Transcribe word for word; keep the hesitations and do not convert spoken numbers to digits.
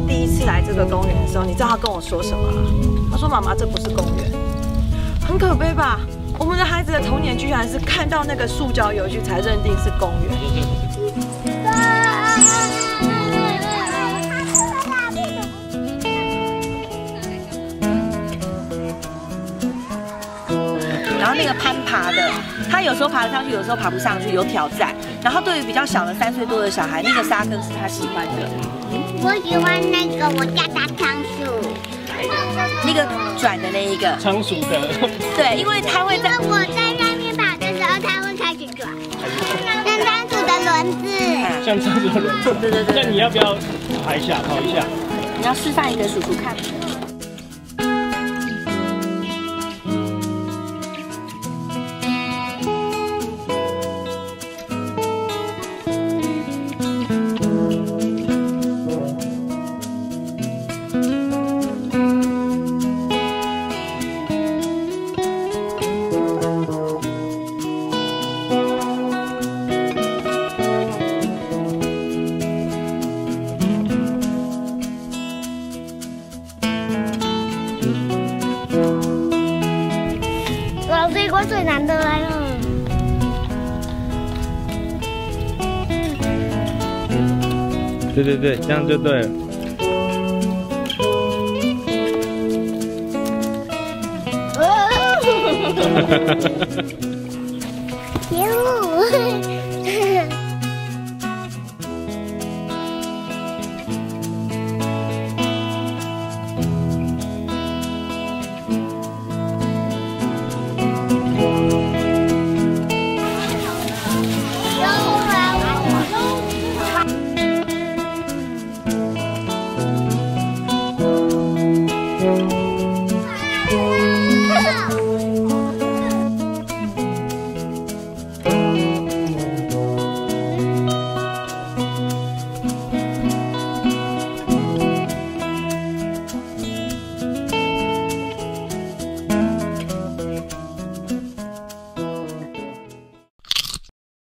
第一次来这个公园的时候，你知道他跟我说什么吗？他说：“妈妈，这不是公园，很可悲吧？我们的孩子的童年居然是看到那个塑胶游具才认定是公园。”然后那个攀爬的，他有时候爬得上去，有时候爬不上去，有挑战。然后对于比较小的三岁多的小孩，那个沙坑是他喜欢的。 我喜欢那个，我叫它仓鼠。 那个转的那一个。 仓鼠的。 对，因为它会在。 因为我在上面跑的时候，它会开始转，像仓鼠的轮子。 像仓鼠的轮子。 对对对。 那你要不要爬一下，跑一下？ 你要示范一个叔叔看。 这一关最难的来了。 对对对，这样就对了。 哟。